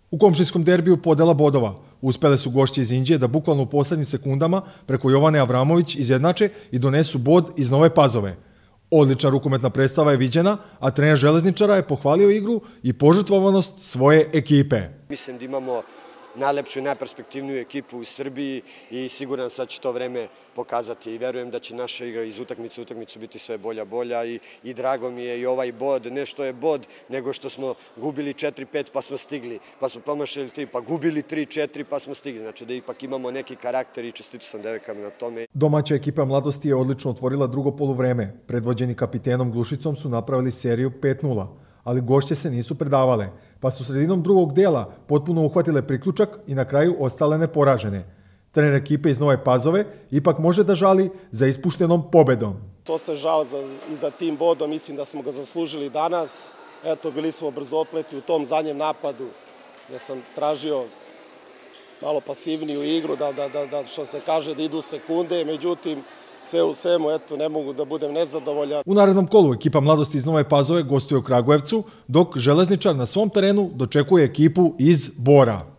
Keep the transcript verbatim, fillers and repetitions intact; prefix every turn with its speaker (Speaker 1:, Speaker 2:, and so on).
Speaker 1: U komšijskom derbiju podela bodova uspele su gošće iz Inđije da bukvalno u poslednjim sekundama preko Jovane Avramović izjednače i donesu bod iz Nove Pazove. Odlična rukometna predstava je viđena, a trener Železničara je pohvalio igru i požrtvovanost svoje ekipe.
Speaker 2: Mislim da imamo najlepšu i najperspektivniju ekipu u Srbiji i siguran sam da će to vreme pokazati i verujem da će naša igra iz utakmice u utakmicu biti sve bolja bolja i, i drago mi je i ovaj bod, ne što je bod, nego što smo gubili četiri pet pa smo stigli, pa smo promašili tri, pa gubili tri četiri pa smo stigli, znači da ipak imamo neki karakter i čestito sam devojkama na tome.
Speaker 1: Domaća ekipa Mladosti je odlično otvorila drugo poluvreme. Predvođeni kapitenom Glušicom su napravili seriju pet nula, ali gošće se nisu predavale, pa su sredinom drugog dela potpuno uhvatile priključak i na kraju ostale neporažene. Trener ekipe iz Nove Pazove ipak može da žali za ispuštenom pobedom.
Speaker 3: To ste žao za, i za tim bodom, mislim da smo ga zaslužili danas. Eto, bili smo brzopleti u tom zadnjem napadu, gde sam tražio malo pasivniju igru, da, da, da, da što se kaže da idu sekunde, međutim, sve u svemu, eto, ne mogu da budem nezadovoljan.
Speaker 1: U narednom kolu ekipa Mladosti iz Nove Pazove gostuje u Kragujevcu, dok Železničar na svom terenu dočekuje ekipu iz Bora.